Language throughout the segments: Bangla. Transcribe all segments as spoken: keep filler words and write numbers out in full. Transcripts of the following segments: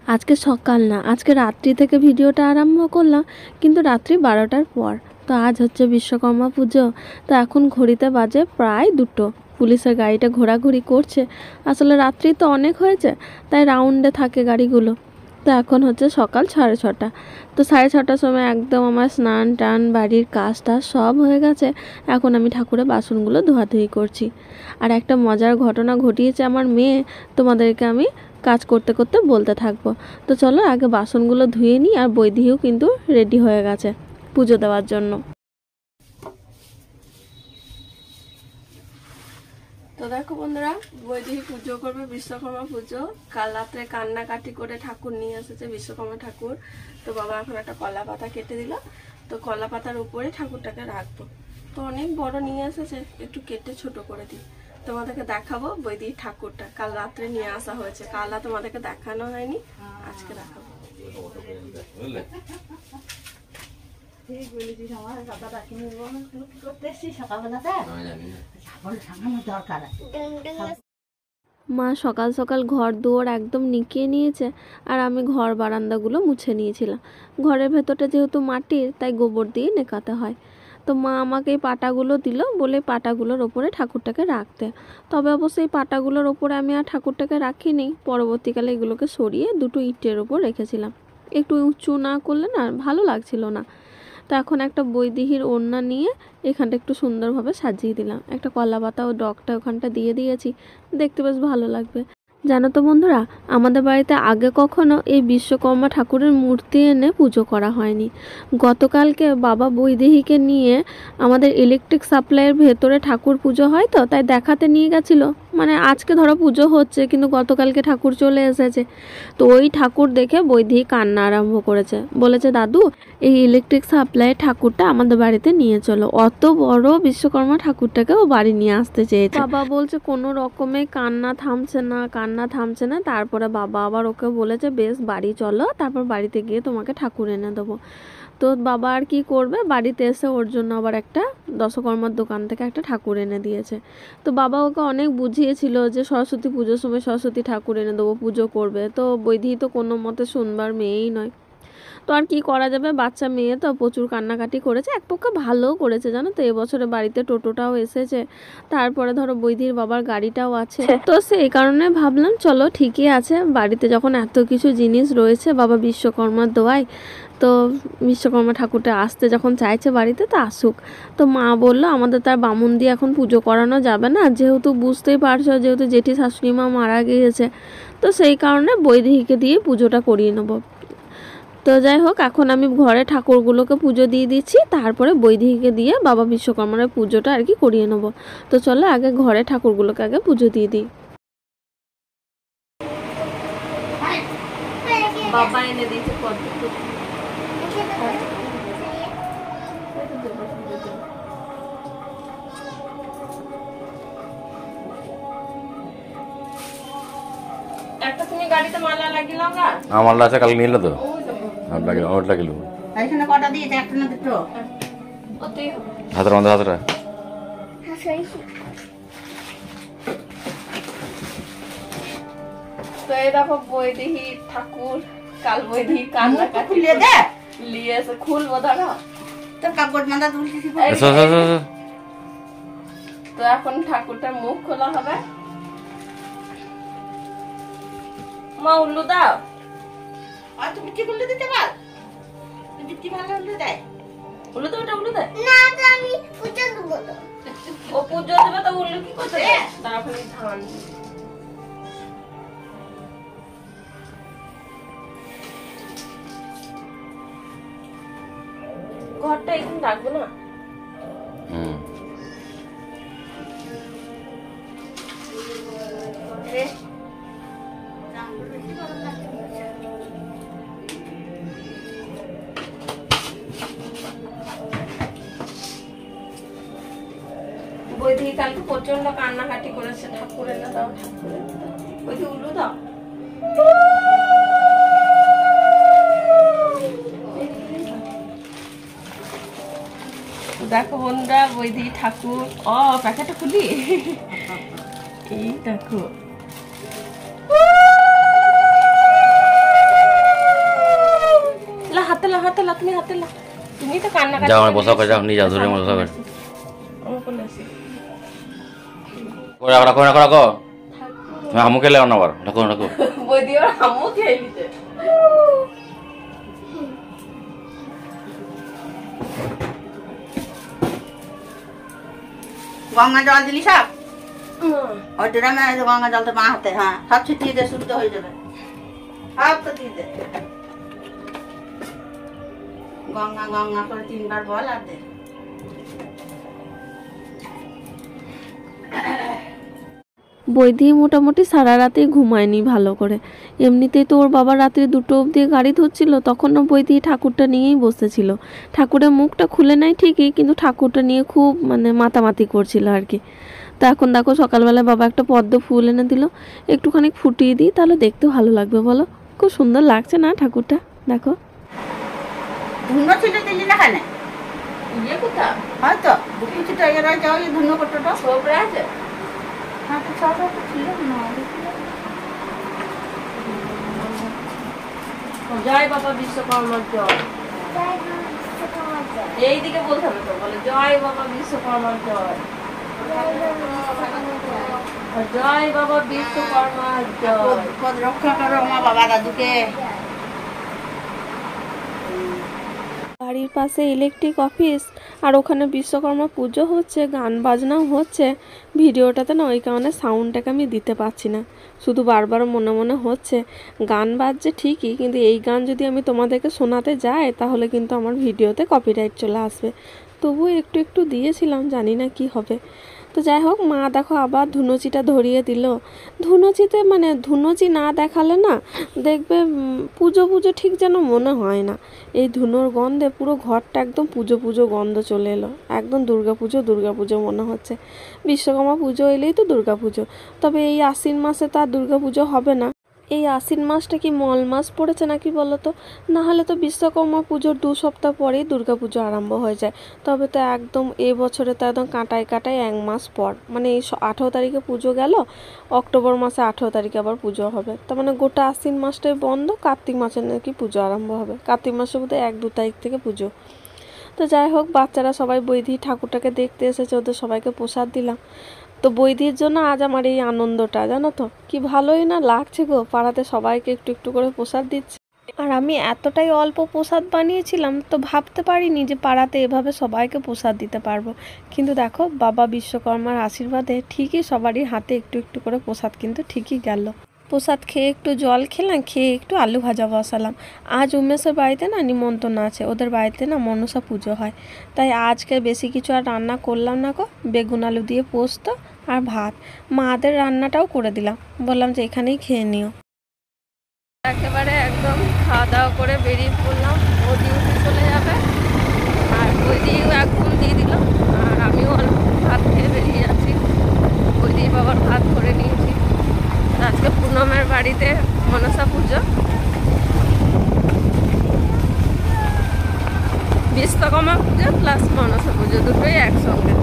আজকে সকাল না, আজকে রাত্রি থেকে ভিডিওটা আরম্ভ করলাম, কিন্তু রাত্রি বারোটার পর। তো আজ হচ্ছে বিশ্বকর্মা পুজো। তো এখন ঘড়িতে বাজে প্রায় দুটো। পুলিশের গাড়িটা ঘোরাঘুরি করছে। আসলে রাত্রি তো অনেক হয়েছে, তাই রাউন্ডে থাকে গাড়িগুলো। তো এখন হচ্ছে সকাল সাড়ে ছটা। তো সাড়ে ছটার সময় একদম আমার স্নান টান বাড়ির কাজ টাজ সব হয়ে গেছে। এখন আমি ঠাকুরের বাসনগুলো ধোয়াধুয়ি করছি। আর একটা মজার ঘটনা ঘটিয়েছে আমার মেয়ে, তোমাদেরকে আমি কাজ করতে করতে বলতে থাকবো। তো চলো আগে বাসনগুলো ধুয়ে নিই। আর বৈদিও কিন্তু রেডি হয়ে গেছে পুজো দেওয়ার জন্য। তো দেখো বন্ধুরা, বৈদিহি পুজো করবে বিশ্বকর্মা পুজো। কাল রাত্রে কান্নাকাটি করে ঠাকুর নিয়ে এসেছে বিশ্বকর্মা ঠাকুর। তো বাবা এখন একটা কলা পাতা কেটে দিল। তো কলা পাতার উপরে ঠাকুরটাকে রাখবো। তো অনেক বড় নিয়ে এসেছে, একটু কেটে ছোট করে দিই। তোমাদেরকে দেখাবো বৈদিহি ঠাকুরটা কাল রাত্রে নিয়ে আসা হয়েছে। কাল রাতে তোমাদেরকে দেখানো হয়নি, আজকে দেখাবো। ঠিক বলেছিস, আমার দাদা কিনে করতে এসছি সকালবেলাতে দরকার। মা সকাল সকাল ঘর দুয়ার একদম নিকিয়ে নিয়েছে, আর আমি ঘর বারান্দাগুলো মুছে নিয়েছিলাম। ঘরের ভেতরটা যেহেতু মাটির, তাই গোবর দিয়ে নেকাতে হয়। তো মা আমাকে এই পাটাগুলো দিল, বলে পাটাগুলোর ওপরে ঠাকুরটাকে রাখতে। তবে অবশ্যই এই পাটাগুলোর ওপরে আমি আর ঠাকুরটাকে রাখিনি। পরবর্তীকালে এগুলোকে সরিয়ে দুটো ইটের ওপর রেখেছিলাম। একটু উঁচু না করলে না ভালো লাগছিল না। তো এখন একটা বৈদিহির ওড়না নিয়ে এখানটা একটু সুন্দরভাবে সাজিয়ে দিলাম। একটা কলা পাতা ও ডগটা ওখানটা দিয়ে দিয়েছি, দেখতে বেশ ভালো লাগবে। জানো তো বন্ধুরা, আমাদের বাড়িতে আগে কখনো এই বিশ্বকর্মা ঠাকুরের মূর্তি এনে পুজো করা হয়নি। গতকালকে বাবা বৈদেহীকে নিয়ে আমাদের ইলেকট্রিক সাপ্লাইয়ের ভেতরে ঠাকুর পুজো হয়, তো তাই দেখাতে নিয়ে গেছিলো। মানে আজকে ধরো পুজো হচ্ছে, কিন্তু গতকালকে ঠাকুর চলে এসেছে। তো ওই ঠাকুর দেখে বৈদেহী কান্না আরম্ভ করেছে, বলেছে দাদু এই ইলেকট্রিক সাপ্লাইয়ের ঠাকুরটা আমাদের বাড়িতে নিয়ে চলো। অত বড় বিশ্বকর্মা ঠাকুরটাকে ও বাড়ি নিয়ে আসতে চেয়েছে। বাবা বলছে কোনো রকমে কান্না থামছে না, কান্না থামছে না। তারপরে বাবা আবার ওকে বলেছে বেশ বাড়ি চলো, তারপর বাড়িতে গিয়ে তোমাকে ঠাকুর এনে দেবো। তো বাবা আর কি করবে, বাড়িতে এসে ওর জন্য আবার একটা দশকর্মার দোকান থেকে একটা ঠাকুর এনে দিয়েছে। তো বাবা ওকে অনেক বুঝিয়েছিল যে সরস্বতী পুজোর সময় সরস্বতী ঠাকুর এনে দেবো, পুজো করবে। তো বৈদিহি তো কোনো মতে শুনবার মেয়েই নয়। তো আর কি করা যাবে, বাচ্চা মেয়ে তো প্রচুর কান্নাকাটি করেছে। এক পক্ষে ভালোও করেছে জানো তো, এবছরে বাড়িতে টোটোটাও এসেছে, তারপরে ধরো বৈদির বাবার গাড়িটাও আছে। তো সেই কারণে ভাবলাম চলো ঠিকই আছে, বাড়িতে যখন এত কিছু জিনিস রয়েছে বাবা বিশ্বকর্মার দোয়ায়, তো বিশ্বকর্মা ঠাকুরটা আসতে যখন চাইছে বাড়িতে, তো আসুক। তো মা বললো আমাদের তার বামুন দিয়ে এখন পুজো করানো যাবে না, যেহেতু বুঝতেই পারছো যেহেতু জেঠি শাশুড়ি মা মারা গিয়েছে। তো সেই কারণে বৈদিহিকে দিয়ে পুজোটা করিয়ে নেবো। তো যাই হোক, এখন আমি ঘরে ঠাকুরগুলোকে পুজো দিয়ে দিচ্ছি, তারপরে বৈদিহিকে দিয়ে বাবা বিশ্বকর্মার পুজোটা আর কি করিয়ে নেবো। তো চলো আগে ঘরে ঠাকুরগুলোকে আগে পুজো দিয়ে দিই। বাবা এনে দিয়েছে একটা তুমি গাড়িতে মালা লাগিলাও গা? আমার লাচা কাল নিল তো আর লাগিল ওর লাগিল এইখানে কটা দিয়েছে, একটা না দুটো? ওতেই হবে। হাতরা মধ্যে হাতরা তো এই দেখো বৈদেহী ঠাকুর কাল বৈদেহী কান্না খুলে দে লিয়ে এসে খুলবো দাঁড়া। তোর কাপড় মালা তুলছিস। তো এখন ঠাকুরটার মুখ খোলা হবে। মা উল্লু দাও। আর তুমি কি উল্লু দিতে পার? তুমি কি ভালো উল্লু দেয়? উল্লু তো ওটা উল্লু দেয় না, তো আমি পুজো দেবো তো। ও পুজো দেবে তো উল্লু কি করতে দেয়? তারপরে ধান ঘরটা একদম রাখবো না। হুম বৈদিহি কালকে প্রচন্ড কান্নাকাটি করেছে, ঠাকুর এনে দাও ঠাকুর এনে দাও। বৈদিহি উল্লু দাও। দেখো বন্ধুরা বৈদিহি ঠাকুর, ও প্যাকেটটা খুলি, এই দেখো হাতে লা, তুমি হাতে লা। তুমি তো কান্না যাও আমার বসা করে যাও, নিয়ে যাও ধরে বসা করে। রাখো রাখো রাখো রাখো, আমু খেলে না আবার, রাখো রাখো। বই দিয়ে আমু খেয়ে নিতে। গঙ্গা জল দিলি সব? ওই ড্রামে গঙ্গা জল তো মা হাতে, হ্যাঁ সব ছিটিয়ে দে, শুদ্ধ হয়ে যাবে। সব তো দিয়ে দে, গঙ্গা গঙ্গা করে তিনবার বল আর দে। বৈদি মোটামুটি সারা রাতেই ঘুমায়নি ভালো করে। এমনিতেই তো ওর বাবা রাত্রি দুটো অবধি গাড়ি ধরছিল, তখনও বৈদি ঠাকুরটা নিয়েই বসেছিল। ঠাকুরের মুখটা খুলে নেয় ঠিকই, কিন্তু ঠাকুরটা নিয়ে খুব মানে মাতামাতি করছিল আর কি। তো এখন দেখো সকালবেলা বাবা একটা পদ্ম ফুল এনে দিল, একটুখানি ফুটিয়ে দিই তাহলে দেখতে ভালো লাগবে বলো। খুব সুন্দর লাগছে না ঠাকুরটা, দেখো। ধুনো ছিটে দিলি না কেন? ইয়ে কোথা হয়তো বুকি ছিটে এরা যাও, এই ধুনো কটোটা সবরে আছে। হ্যাঁ তো ছোট ছিল না। জয় বাবা বিশ্বকর্মার জয়। এইদিকে বলতে হবে তো, বলে জয় বাবা বিশ্বকর্মার জয়। জয় বাবা বিশ্বকর্মার জয়। পদ রক্ষা করো আমার বাবা দাদুকে। বাড়ির পাশে ইলেকট্রিক অফিস, আর ওখানে বিশ্বকর্মা পুজো হচ্ছে, গান বাজনাও হচ্ছে। ভিডিওটাতে না ওই কারণে সাউন্ডটাকে আমি দিতে পারছি না, শুধু বারবার মনে মনে হচ্ছে গান বাজছে ঠিকই, কিন্তু এই গান যদি আমি তোমাদেরকে শোনাতে যাই তাহলে কিন্তু আমার ভিডিওতে কপিরাইট চলে আসবে। তবুও একটু একটু দিয়েছিলাম, জানি না কি হবে। তো যাই হোক, মা দেখো আবার ধুনুচিটা ধরিয়ে দিল। ধুনুচিতে মানে ধুনুচি না দেখালে না দেখবে পুজো পুজো ঠিক যেন মনে হয় না। এই ধুনোর গন্ধে পুরো ঘরটা একদম পুজো পুজো গন্ধ চলে এলো, একদম দুর্গা পুজো দুর্গা পুজো মনে হচ্ছে। বিশ্বকর্মা পুজো এলেই তো দুর্গা পুজো, তবে এই আশ্বিন মাসে তো আর দুর্গা পুজো হবে না। এই আশ্বিন মাসটা কি মল মাস পড়েছে নাকি বলো তো? না হলে তো বিশ্বকর্মা পুজোর দু সপ্তাহ পরেই দুর্গা পুজো আরম্ভ হয়ে যায়। তবে তো একদম এ বছরে তো একদম কাঁটায় কাঁটায় এক মাস পর, মানে এই আঠেরো তারিখে পুজো গেল, অক্টোবর মাসে আঠেরো তারিখে আবার পুজো হবে। তার মানে গোটা আশ্বিন মাসটাই বন্ধ, কার্তিক মাসে নাকি পুজো আরম্ভ হবে। কার্তিক মাসে বোধহয় এক দু তারিখ থেকে পুজো। তো যাই হোক, বাচ্চারা সবাই বৈদি ঠাকুরটাকে দেখতে এসেছে, ওদের সবাইকে প্রসাদ দিলাম। তো বৈদির জন্য আজ আমার এই আনন্দটা, জানো তো কি ভালোই না লাগছে গো, পাড়াতে সবাইকে একটু একটু করে প্রসাদ দিচ্ছে। আর আমি এতটাই অল্প প্রসাদ বানিয়েছিলাম, তো ভাবতে পারিনি যে পাড়াতে এভাবে সবাইকে প্রসাদ দিতে পারবো। কিন্তু দেখো বাবা বিশ্বকর্মার আশীর্বাদে ঠিকই সবারই হাতে একটু একটু করে প্রসাদ কিন্তু ঠিকই গেল। প্রসাদ খেয়ে একটু জল খেলাম, খেয়ে একটু আলু ভাজা বসালাম। আজ উমেশের বাড়িতে না নিমন্ত্রণ আছে, ওদের বাড়িতে না মনসা পুজো হয়, তাই আজকে বেশি কিছু আর রান্না করলাম না গো। বেগুন আলু দিয়ে পোস্ত আর ভাত, মাদের রান্নাটাও করে দিলাম, বললাম যে এখানেই খেয়ে নিও। একেবারে একদম খাওয়া দাওয়া করে বেরিয়ে পড়লাম, ও ডিউটি চলে যাবে, আর ওই দিয়েও এক ঘুম দিয়ে দিল, আর আমিও অল্প ভাত খেয়ে বেরিয়ে যাচ্ছি। ওই দিয়ে বাবার ভাত করে নিয়েছি। আজকে পুনমের বাড়িতে মনসা পুজো, বিশ্বকর্মা পুজো প্লাস মনসা পুজো দুটোই একসঙ্গে।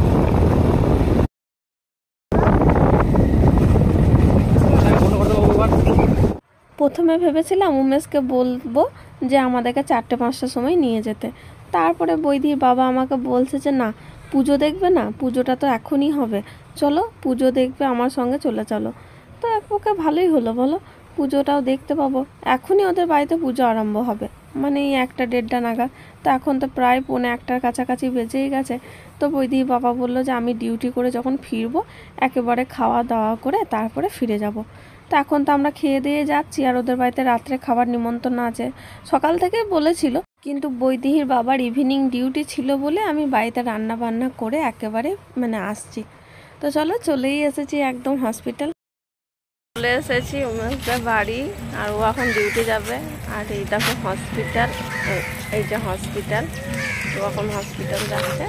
প্রথমে ভেবেছিলাম উমেশকে বলবো যে আমাদেরকে চারটে পাঁচটার সময় নিয়ে যেতে, তারপরে বৈদির বাবা আমাকে বলছে যে না, পুজো দেখবে না, পুজোটা তো এখনই হবে, চলো পুজো দেখবে আমার সঙ্গে চলে চলো। তো এক পক্ষে ভালোই হলো বলো, পুজোটাও দেখতে পাবো। এখনই ওদের বাড়িতে পুজো আরম্ভ হবে, মানে এই একটা দেড়টা নাগাদ। তো এখন তো প্রায় পৌনে একটার কাছাকাছি বেজেই গেছে। তো বৈদির বাবা বললো যে আমি ডিউটি করে যখন ফিরবো একেবারে খাওয়া দাওয়া করে তারপরে ফিরে যাব। তো এখন তো আমরা খেয়ে দিয়ে যাচ্ছি, আর ওদের বাড়িতে রাত্রে খাবার নিমন্ত্রণ আছে, সকাল থেকে বলেছিল, কিন্তু বৈদিহির বাবার ইভিনিং ডিউটি ছিল বলে আমি বাড়িতে রান্না বান্না করে একেবারে মানে আসছি। তো চলো, চলেই এসেছি একদম হসপিটাল। চলে এসেছি উমেশদের বাড়ি, আর ও এখন ডিউটি যাবে। আর এই দেখো হসপিটাল, এই যে হসপিটাল, ও এখন হসপিটাল যাচ্ছে।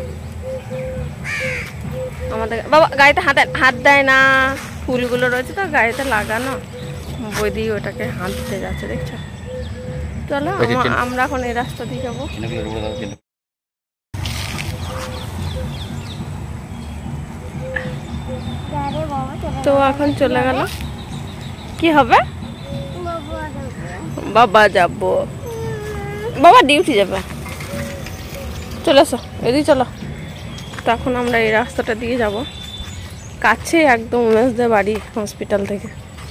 আমাদের বাবা গাড়িতে হাত হাত দেয় না, ফুলগুলো রয়েছে তো গাড়িতে লাগানো, বৈদি ওটাকে হাত দিতে যাচ্ছে, দেখছো। চলো আমরা এখন এই রাস্তা দিয়ে যাবো। তো এখন চলে গেল, কি হবে বাবা যাবো। বাবা ডিউটি যাবে, চলে আসো এদিকে চলো। তখন আমরা এই রাস্তাটা দিয়ে যাব, কাছে একদম উমেশদের বাড়ি হসপিটাল থেকে।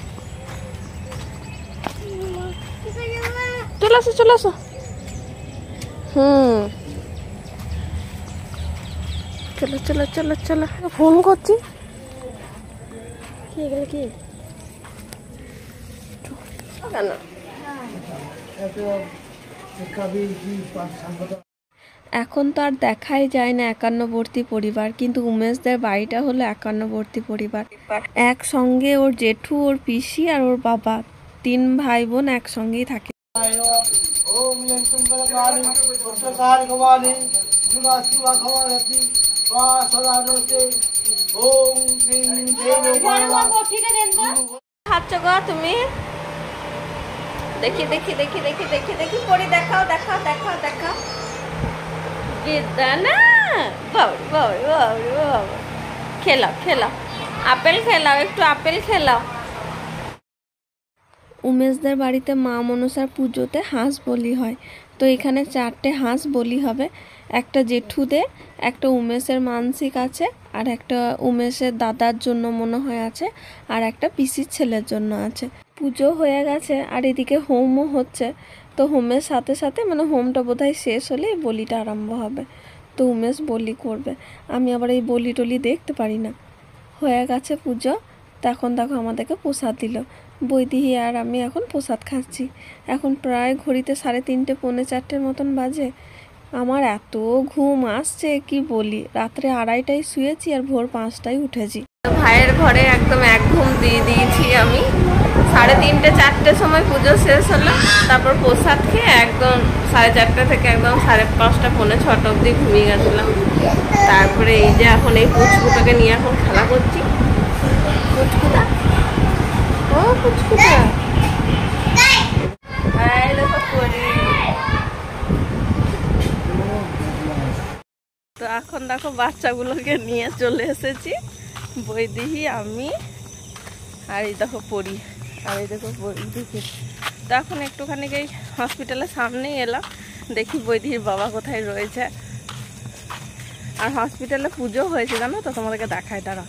চলে আসো চলে আসো। হুম চলো চলো চলো চলো। ফোন করছি, কি গেল কি কেন? এখন তো আর দেখাই যায় না একান্নবর্তী পরিবার, কিন্তু উমেশদের বাড়িটা হলো একান্নবর্তী পরিবার। একসঙ্গে ওর জেঠু, ওর পিসি আর ওর বাবা, তিন ভাই বোন একসঙ্গেই থাকে। খাচ্ছ গো তুমি? দেখি দেখি দেখি দেখি দেখি দেখি পরি দেখাও দেখাও দেখাও দেখাও। বিদ্যা না, বাবরি বাবরি বাবরি বাবরি। খেলাও খেলাও, আপেল খেলাও, একটু আপেল খেলাও। উমেশদের বাড়িতে মা মনসার পুজোতে হাঁস বলি হয়, তো এখানে চারটে হাঁস বলি হবে। একটা জেঠুদের, একটা উমেশের মানসিক আছে, আর একটা উমেশের দাদার জন্য মনে হয় আছে, আর একটা পিসির ছেলের জন্য আছে। পুজো হয়ে গেছে আর এদিকে হোমও হচ্ছে, তো হোমের সাথে সাথে মানে হোমটা বোধহয় শেষ হলে বলিটা আরম্ভ হবে। তো উমেশ বলি করবে, আমি আবার এই বলি টলি দেখতে পারি না। হয়ে গেছে পুজো, তখন দেখো আমাদেরকে প্রসাদ দিল। বৈদিহি আর আমি এখন প্রসাদ খাচ্ছি। এখন প্রায় ঘড়িতে সাড়ে তিনটে পৌনে চারটের মতন বাজে। আমার এত ঘুম আসছে কি বলি, রাত্রে আড়াইটায় শুয়েছি আর ভোর পাঁচটায় উঠেছি। ভাইয়ের ঘরে একদম এক ঘুম দিয়ে দিয়েছি আমি। সাড়ে তিনটে চারটের সময় পুজো শেষ হলো, তারপর প্রসাদ খেয়ে একদম সাড়ে চারটা থেকে একদম সাড়ে পাঁচটা পৌনে ছটা অবধি ঘুমিয়ে গেছিলাম। তারপরে এই যে এখন এই পুচকুটাকে নিয়ে এখন খেলা করছি। পুচকুটা, ও পুচকুটা, তো এখন দেখো বাচ্চাগুলোকে নিয়ে চলে এসেছি, বৈদিহি আমি আর এই দেখো পরি, আর এই দেখো বৈদিহি। তো এখন একটুখানি এই হসপিটালের সামনেই এলাম, দেখি বৈদিহির বাবা কোথায় রয়েছে। আর হসপিটালে পুজো হয়েছে জানো তো, তোমাদেরকে দেখায় তারা।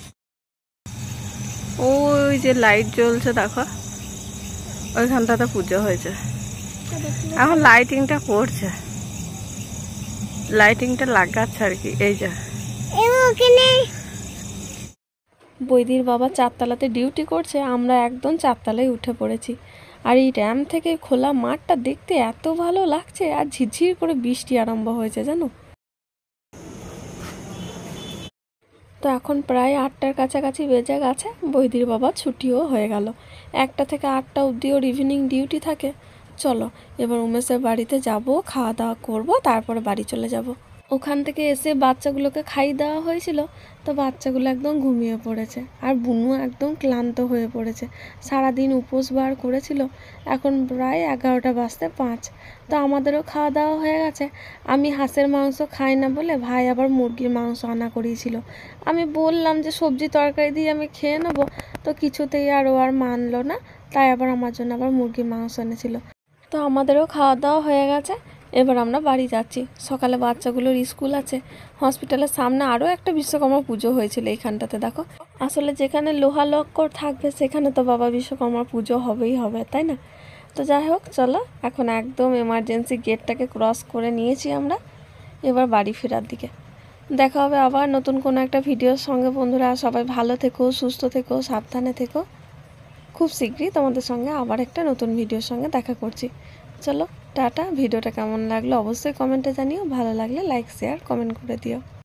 ওই যে লাইট জ্বলছে দেখো, ওইখানটাতে পুজো হয়েছে। এখন লাইটিংটা করছে, লাইটিংটা লাগাচ্ছে আর কি। এই যে বৈদির বাবা চারতলাতে ডিউটি করছে, আমরা একদম চারতলায় উঠে পড়েছি। আর এই র্যাম থেকে খোলা মাঠটা দেখতে এত ভালো লাগছে, আর ঝিরঝির করে বৃষ্টি আরম্ভ হয়েছে জানো। তো এখন প্রায় আটটার কাছাকাছি বেজে গেছে, বৈদির বাবা ছুটিও হয়ে গেল। একটা থেকে আটটা অবধি ওর ইভিনিং ডিউটি থাকে। চলো এবার উমেশের বাড়িতে যাব, খাওয়া দাওয়া করব, তারপরে বাড়ি চলে যাব। ওখান থেকে এসে বাচ্চাগুলোকে খাইয়ে দেওয়া হয়েছিল, তো বাচ্চাগুলো একদম ঘুমিয়ে পড়েছে, আর বুনু একদম ক্লান্ত হয়ে পড়েছে। সারাদিন উপোস বার করেছিল। এখন প্রায় এগারোটা বাজতে পাঁচ। তো আমাদেরও খাওয়া দাওয়া হয়ে গেছে। আমি হাঁসের মাংস খাই না বলে ভাই আবার মুরগির মাংস আনা করিয়েছিল। আমি বললাম যে সবজি তরকারি দিয়ে আমি খেয়ে নেবো, তো কিছুতেই আর ও আর মানলো না, তাই আবার আমার জন্য আবার মুরগির মাংস এনেছিল। তো আমাদেরও খাওয়া দাওয়া হয়ে গেছে, এবার আমরা বাড়ি যাচ্ছি। সকালে বাচ্চাগুলোর স্কুল আছে। হসপিটালের সামনে আরও একটা বিশ্বকর্মা পুজো হয়েছিল এইখানটাতে দেখো। আসলে যেখানে লোহা লক্কর থাকবে সেখানে তো বাবা বিশ্বকর্মার পুজো হবেই হবে, তাই না? তো যাই হোক চলো, এখন একদম এমার্জেন্সি গেটটাকে ক্রস করে নিয়েছি আমরা, এবার বাড়ি ফেরার দিকে। দেখা হবে আবার নতুন কোনো একটা ভিডিওর সঙ্গে বন্ধুরা। সবাই ভালো থেকো, সুস্থ থেকো, সাবধানে থেকো। খুব শীঘ্রই তোমাদের সঙ্গে আবার একটা নতুন ভিডিওর সঙ্গে দেখা করছি। চলো টাটা। ভিডিওটা কেমন লাগলো অবশ্যই কমেন্টে জানিও, ভালো লাগলে লাইক শেয়ার কমেন্ট করে দিও।